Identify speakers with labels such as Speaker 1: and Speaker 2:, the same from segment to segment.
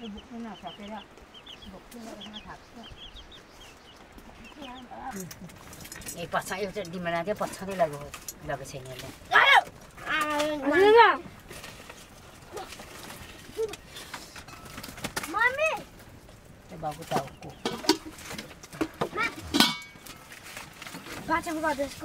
Speaker 1: बुक्नु नसकेर बोक्नु गरेर थाक्छ ए पछा एउटा डिमान्ड थियो पछाडि लगेको छैन
Speaker 2: मम्मी
Speaker 1: त्यो बाबु टाउको
Speaker 2: बाछाको बाछाको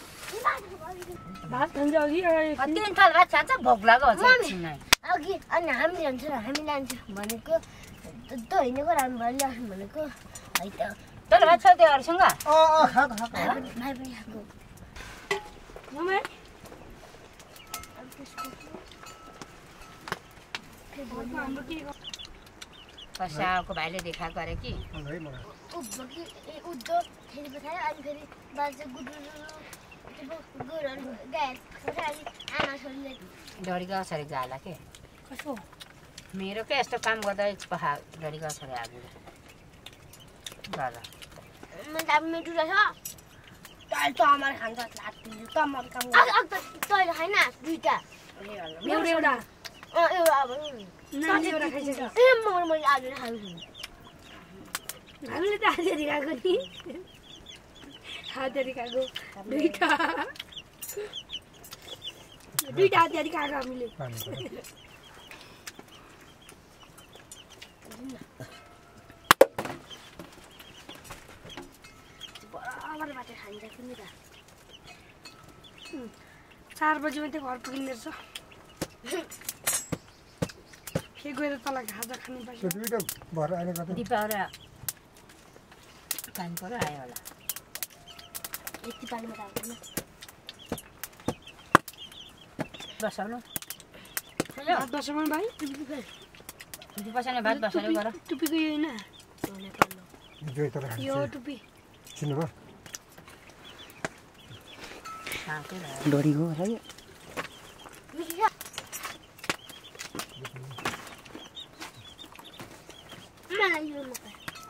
Speaker 3: भात खान्छ अघि
Speaker 1: तीन थाल भात खान्छ भोक लाग्यो
Speaker 2: अघि अनि हामी जान्छौँ हामी लान्छौँ भनेको त हिँडेको राम्रो भयो ल्याउँ भनेको है त
Speaker 1: तर भात छ त्यो अरूसँग
Speaker 2: भाइ पनि खाएको
Speaker 1: पसाको भाइले देखाएको अरे कि
Speaker 2: उद्धो फेरि पठायो अनि फेरि बाजे गुरुहरू गाए अनि आमा छोरीले
Speaker 1: डढीको छोरी जाला के
Speaker 3: कसो
Speaker 1: मेरो के यस्तो काम गर्दा पखा डढीको छोरी आगो जाला
Speaker 2: मैले अब मिठो रहेछ तैँले त अमर खान्छ लाट्टी त अमर काम तैँले खाइन दुईवटा
Speaker 3: एउटा
Speaker 2: एउटा अब
Speaker 3: एउटा खाइसक्यो
Speaker 2: ए मैले आज खान्छु
Speaker 3: हामीले त हातेरी खाएको नि हातेरी खाएको दुईटा हातेरी खाएको हामीले
Speaker 2: बराबर बाटो खान्छ पनि त
Speaker 3: 4 बजी मात्रै घर पुगिने रहेछ फेरि गएर तल खाजा खानु पर्छ
Speaker 1: दिपा र पानी पऱ्यो आयो होला
Speaker 2: यति पानीमा त आउँदैन
Speaker 1: बसाउनु
Speaker 3: भात बसाउनु भाइ
Speaker 1: बसाउने भात बसाउने गर
Speaker 3: टुपीको यो होइन यो टुपी
Speaker 1: डढीको है
Speaker 2: मलाई यो मका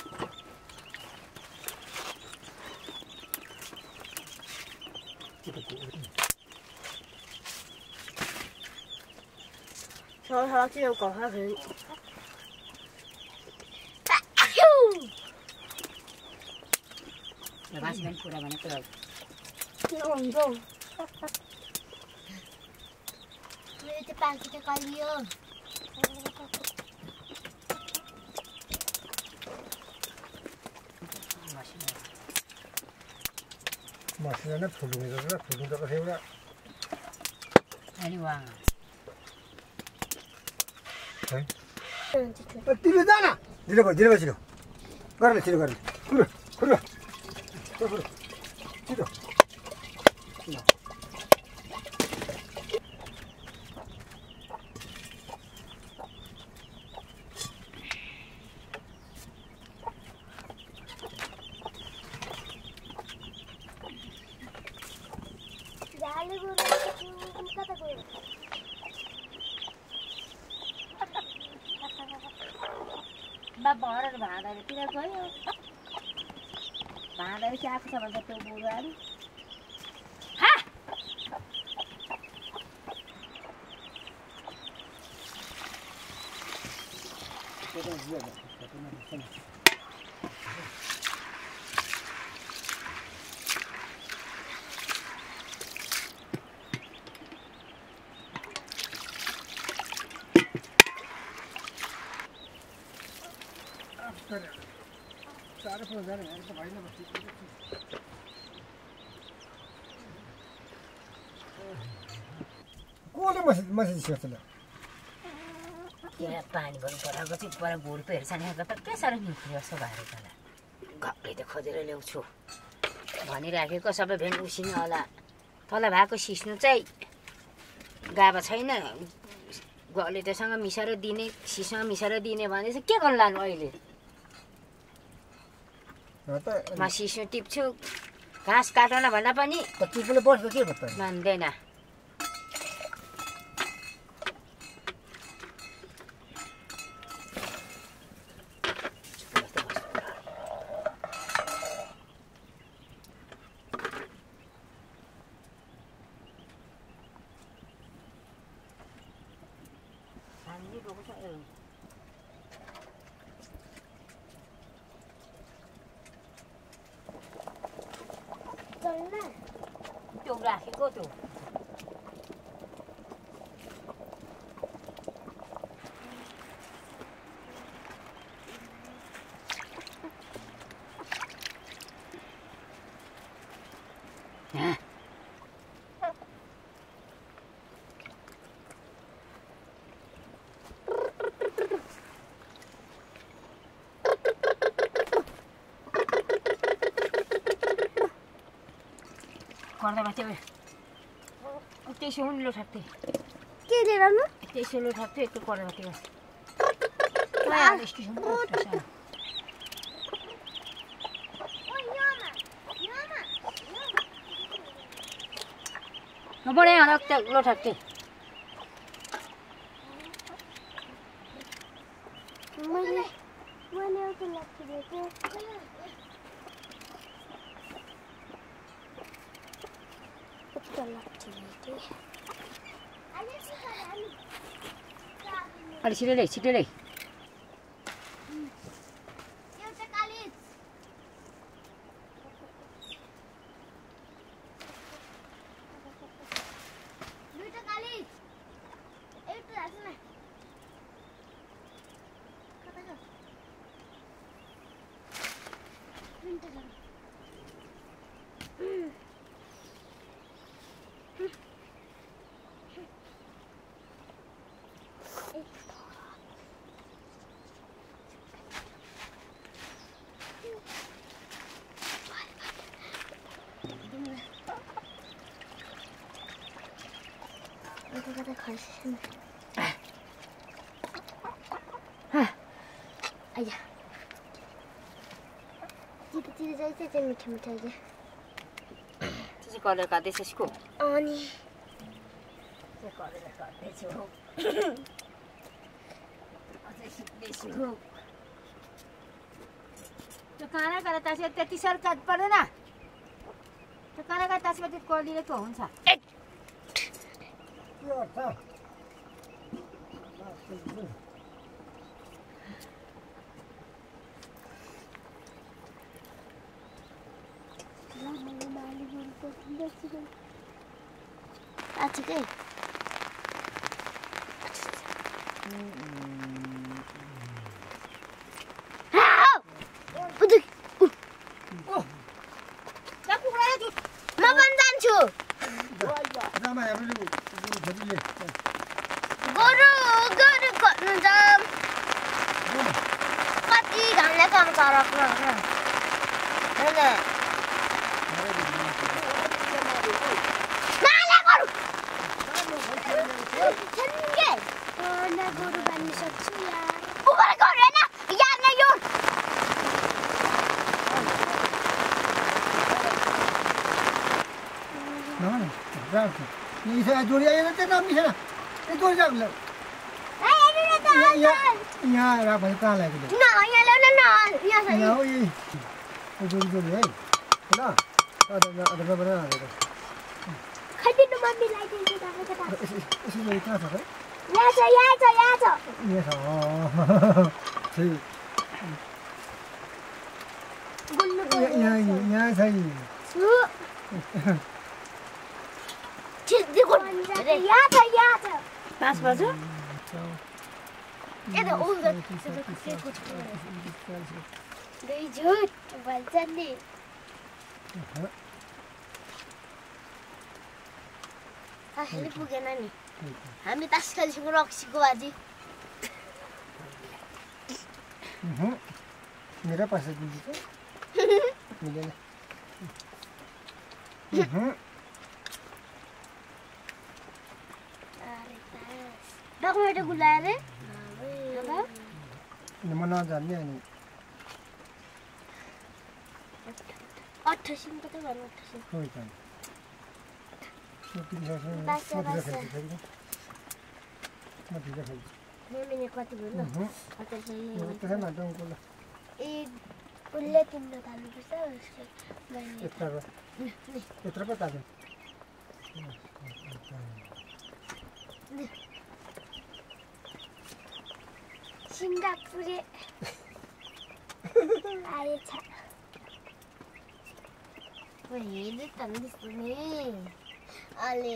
Speaker 2: 저这种搞花盆，
Speaker 1: भाषण पुरा भनेको
Speaker 3: हुन्छ
Speaker 2: मेरो त्यो पाखी त कलियो
Speaker 4: मसिना फुल्नु त एउटा
Speaker 1: अनि वा
Speaker 4: तिमी जा न ढिलो भयो छिटो गर्ने छिटो गर्ने खुल्लो छिटो
Speaker 1: भएर भाँडातिर गयो भाँडा चाहिँ आएको छ भन्छ त्यो बुढाहरू यहाँ पानी भर्नु पराएको चाहिँ पर भुँड पो हेर्छ नि त के साह्रो निक्ल्यो जस्तो भएर तँलाई घक्कै त खोजेर ल्याउँछु भनिराखेको सबै भेन उसिनु होला तल भएको सिस्नु चाहिँ गाभा छैन गलेटोसँग मिसाएर दिने सिसमा मिसाएर दिने भने चाहिँ के गर्नु लानु अहिले म सिस्नु टिप्छु घाँस काटन भन्दा पनि
Speaker 4: टिप्नु पर्छ के
Speaker 1: मान्दैन त्यो राखेको त्यो गर्दामा त्यो त्यसो हुन् लो ठ्याक्कै
Speaker 2: के लिएर आउनु
Speaker 1: त्यसो लो ठ्याक्कै एक गर्दामा त्यो नबढे अलग त्यो लो ठ्याक्कै
Speaker 2: मैले एउटा लाठी दिएको
Speaker 1: अलि छिटो लै छिटो लै
Speaker 2: एउटा कालिज दुईटा कालिज एउटा राख्नु न कता छ दुईटा छ कता खर्छ आइया चितिर जाइछ चाहिँ मिठो मिठो आइया
Speaker 1: त्यसै कलर काट्दैछ यसको
Speaker 2: अनि
Speaker 1: चाहिँ कलर काट्दैछु अझै सिक्दैछु त्यो काना काँडा तासी त्यति साह्रो काट पर्दैन त्यो काना काँडा तासीमा त्यो कलिलो पो हुन्छ
Speaker 2: ठिकै म पनि जान्छु गोरु गोरु खोज्नु जाम कति घामले काम गराएको होइन गोरु बान्नु सक्छु यार उबर गोरु होइन यार नै यो
Speaker 4: जोडी आएन त्यो नमिस न जोडी राख यहाँ राख भने कहाँ लाग्यो
Speaker 2: यहाँ ल्याउन न यहाँ
Speaker 4: जोडी जोडी है ल
Speaker 2: खाइदिनु मम्मी ल्याइदिन्छु तपाईँ
Speaker 4: यसो जोडी कहाँ छ त
Speaker 2: यहाँ छ यहाँ छ यहाँ छ
Speaker 4: यहाँ छ
Speaker 2: यहाँ छ
Speaker 1: 5 बज्यो
Speaker 2: यता उल्टा दुई झुट भन्छ नि अहिले पुगेन नि हामी तास खेल्छौँ रक्सीको बाजी
Speaker 4: मेरा पैसा दिन्छ मिलेन
Speaker 2: डकुमेन्ट गुलाएर
Speaker 4: म नजान्ने अनि
Speaker 2: 88 कता गर्नु 88
Speaker 4: खोइ त
Speaker 2: मेमिने कति भन्नु
Speaker 4: 88
Speaker 2: ए उसले किन्न थाल्नुपर्छ
Speaker 4: यत्र पो ताजु
Speaker 2: सिङ्गापुरे आएछ हेर्दै त त्यस्तो नि अलि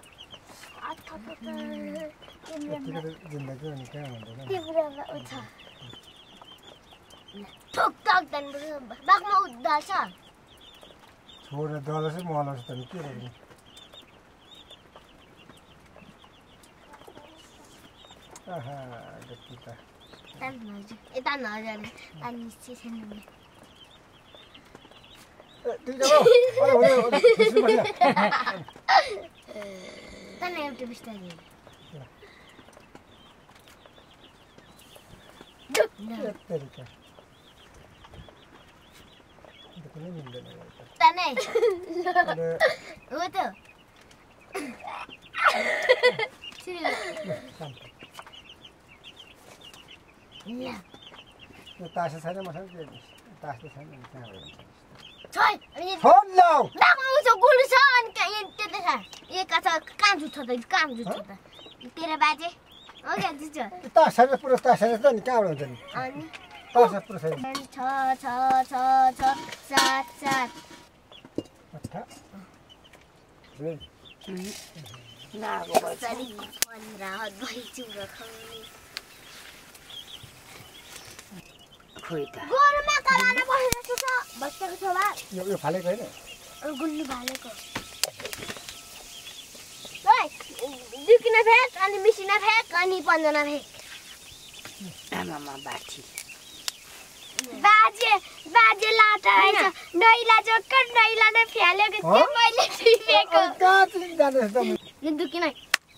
Speaker 4: जिन्दगी हुने कहाँ हुँदैन
Speaker 2: त्यो कुरा उठ ठोक ठोक जानुपर्छ बाघमा उद्धाल्छ
Speaker 4: छोडेर दलाउँछ म हलाउँछु त के गर्नु आहा गति त
Speaker 2: यता नजाने अनि छैन तँलाई एउटा बिस्तारै तँलाई हो त
Speaker 4: तास छैन मसँग तास त छैन
Speaker 2: गोलु छ अनि त्यो देखा कहाँ जुत्छ त कहाँ जुत्छ त तेरो बाजे हो क्या जुत्छ
Speaker 4: तास छैन पुरा तास छैन त नि कहाँबाट हुन्छ नि
Speaker 2: अनि
Speaker 4: तास पुरा छैन
Speaker 2: 6 7 7
Speaker 1: नागो बल्छ
Speaker 2: 15 हात भइ चुरा खाउने
Speaker 1: खोइ त
Speaker 2: गोरुमा कराना बसेको छ बसेको छ बा
Speaker 4: यो फालेको हैन
Speaker 2: गुल्ली भालेको ओइ दुकिना फेक अनि मिसिना फेक अनि पन्जना फेक
Speaker 1: आमामा बाठी
Speaker 2: बाजे लाटा रहेछ नैला जोकर नैला नै फ्यालेको थियो मैले टिपेको
Speaker 4: कहाँ चाहिँ जाँदैछ त
Speaker 2: यो दुकिना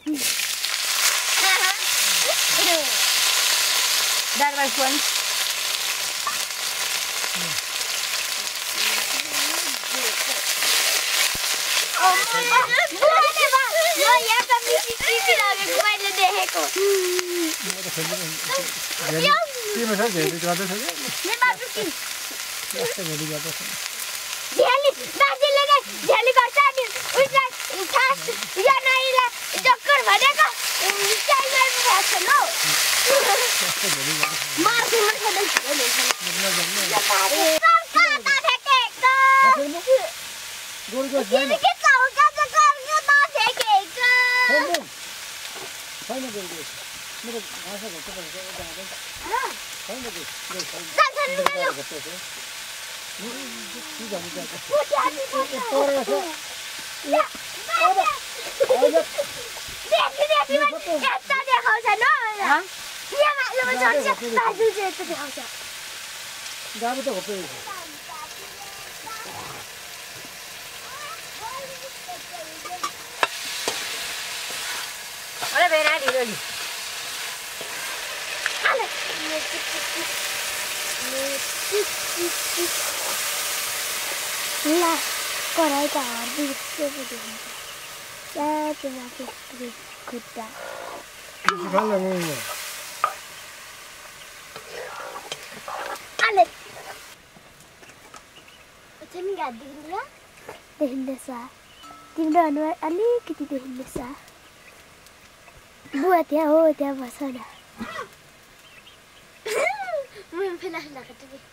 Speaker 1: दरबार फोन
Speaker 2: मैले देखेको
Speaker 4: केमा छ झेली गर्दैछ कि
Speaker 2: झेली बाजेले नै झेली गर्छ अनि उसलाई खास या नाइला चक्कर भनेको स्टाइलमा भएको न मार्छु
Speaker 1: अरे बेरा ढिलो नि
Speaker 2: ला कराई त हर्दी पो देखिन्छ साँच्चै माथि खुट्टा तिमी घाट देखिँदैछ तिम्रो अनुहार अलिकति देखिँदैछ बुवा त्यहाँ हो त्यहाँ बस न फेला फेला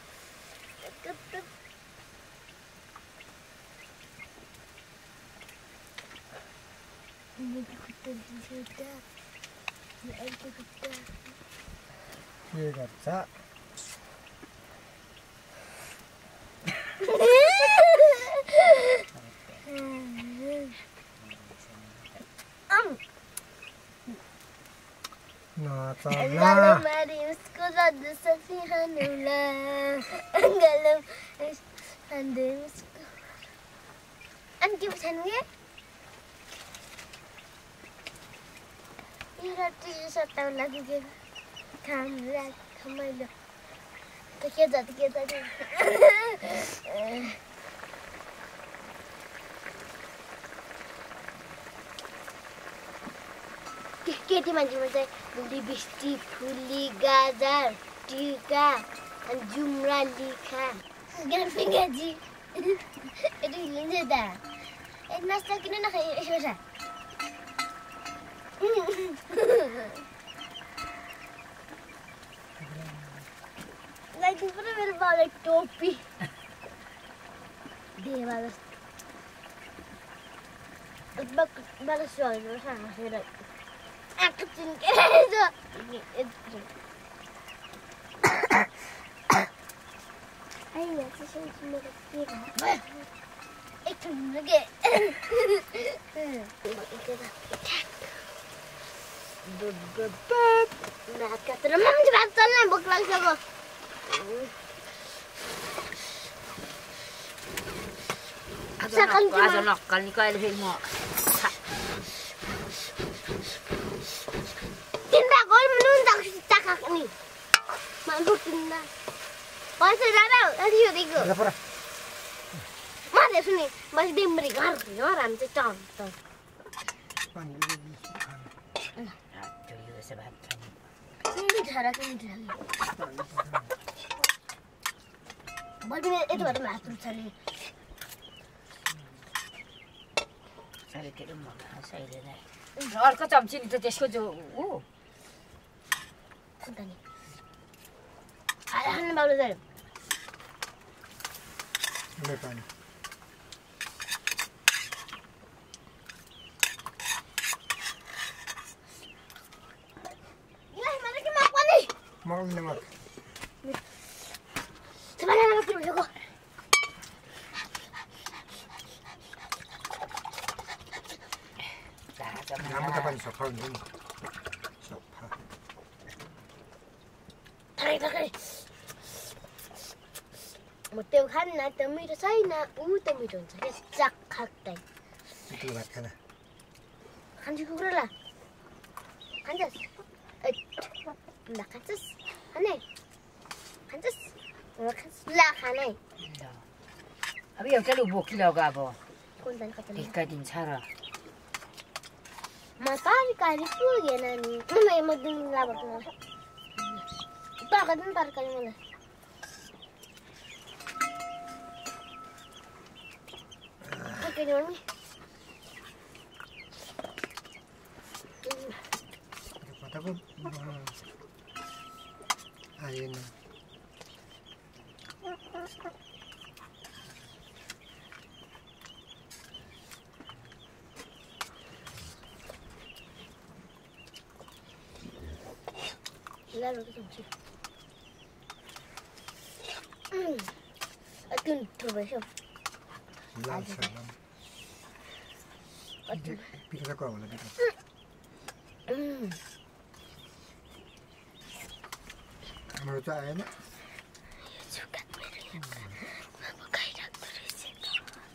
Speaker 4: के गर्छ
Speaker 2: Galam Marius Kurad Safihanula Galam Andemus Anki Sanwe Irati Sataw lagi ke Kamla Kamala Kita केटी मान्छेमा चाहिँ लिपस्टिक फुली गाजर टिका अनि जुम्रा लिखा गाजी यति लिन्छ त ए नास्ता किन नखाइ यसो छ लाइक पुरा मेरो बाबा टोपी देवा जस्तो Balas suara sana sudah. Aku cingkir itu. Ayo, saya cuma kecil. Itu lagi. Nah, kata teman cepat sana buklang sama.
Speaker 1: Aja nakal ni kaya lebih mo.
Speaker 2: Tindak kau menunjuk cakap ni. Mabuk tindak. Pasal dah ada juga.
Speaker 4: Berapa?
Speaker 2: Mana sini? Masih dia mereka orang tu contoh.
Speaker 1: Aduh, juga sebab.
Speaker 2: Ini cara ini. Bagi itu ada macam cari.
Speaker 1: Saya kira mana saya dah. अर्को चम्ची नि त त्यसको जो ऊ
Speaker 2: Sentani. Ayah baru dah.
Speaker 4: Berapa ni?
Speaker 2: Gila, mana kita makan ni?
Speaker 4: Mau ni mak.
Speaker 2: Sebenarnya nak pergi juga.
Speaker 4: Nama apa ni sofa ni? Sofa.
Speaker 2: Tarik. Muteu kan na temi rasai na temi don saya cak hak tay.
Speaker 4: Itu buat kana.
Speaker 2: Kan juga lah. Kanjas. Nak kanjas. Ane. Kanjas. Lah kanai.
Speaker 1: अब एउटा लु बोकिलो अब
Speaker 2: Kuntan kata ni.
Speaker 1: टिका दिन्छ र
Speaker 2: Matari kali pun ya nani. Mama yang mau dulu lah betul. Ntar kali mana? Oke ni mana?
Speaker 4: Kata ko. Ayun.
Speaker 2: Lalu kita cuci. Atun coba siap.
Speaker 4: Lalu salam.
Speaker 2: Atun.
Speaker 4: Pikir aku awal lagi. Menurut saya ni.
Speaker 2: Suka beri. Apa kaya tulis itu?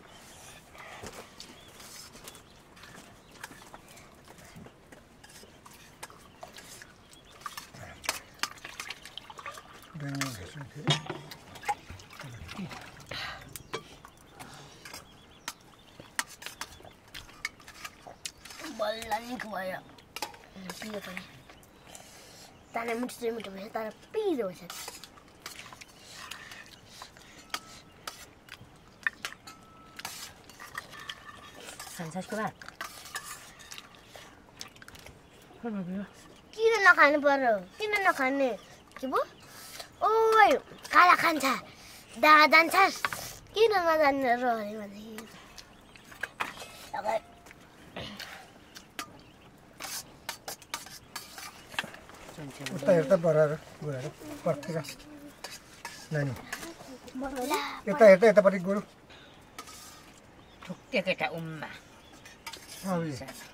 Speaker 4: Dengan hasil kiri.
Speaker 2: Balani kuaya. Pido pani. Tanah muncul macam tanah pido macam.
Speaker 1: 산사시고 봐
Speaker 2: Kita nak kan baru. Kita nak kan ni. Cuba. Oi, kalah kan cah. Dah dan cah. Kita nak dan roh ni mana ni. Okay.
Speaker 4: Esta para partidas. Nani. Esta para guru.
Speaker 1: 족대가 다 엄마
Speaker 4: Ah, oui.